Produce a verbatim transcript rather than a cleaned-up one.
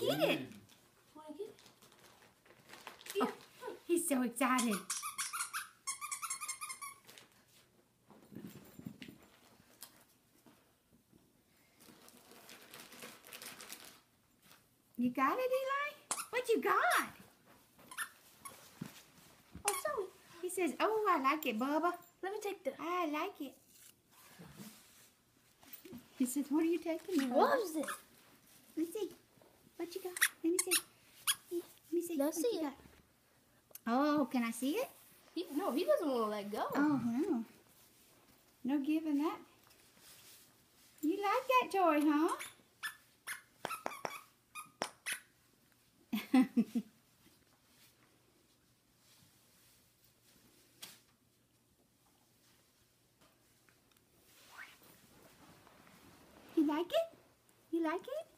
get it. Want to get it? Yeah. Oh, he's so excited. You got it, Eli? What you got? Oh, sorry. He says, oh, I like it, Bubba. Let me take the... I like it. He says, what are you taking? He Bubba? loves it. Let me see. What you got? Let me see. Let me see. Let's what see you it. got. Oh, can I see it? He, no, he doesn't want to let go. Oh, no. No giving that. You like that toy, huh? You like it? You like it?